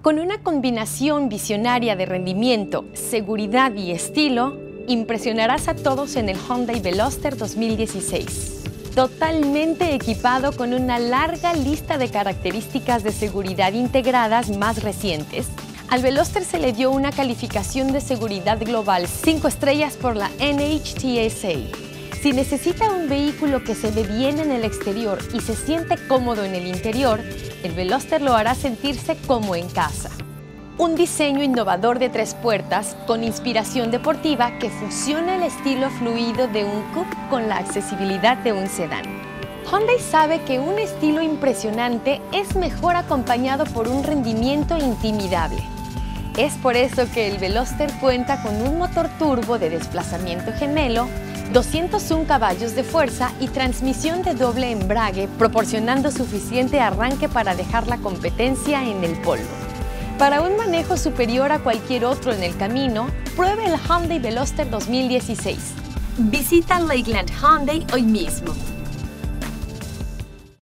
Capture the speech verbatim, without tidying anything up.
Con una combinación visionaria de rendimiento, seguridad y estilo, impresionarás a todos en el Hyundai Veloster dos mil dieciséis. Totalmente equipado con una larga lista de características de seguridad integradas más recientes, al Veloster se le dio una calificación de seguridad global cinco estrellas por la N H T S A. Si necesita un vehículo que se ve bien en el exterior y se siente cómodo en el interior, el Veloster lo hará sentirse como en casa. Un diseño innovador de tres puertas con inspiración deportiva que fusiona el estilo fluido de un coupe con la accesibilidad de un sedán. Hyundai sabe que un estilo impresionante es mejor acompañado por un rendimiento intimidable. Es por eso que el Veloster cuenta con un motor turbo de desplazamiento gemelo, doscientos uno caballos de fuerza y transmisión de doble embrague, proporcionando suficiente arranque para dejar la competencia en el polvo. Para un manejo superior a cualquier otro en el camino, pruebe el Hyundai Veloster dos mil dieciséis. Visita Lakeland Hyundai hoy mismo.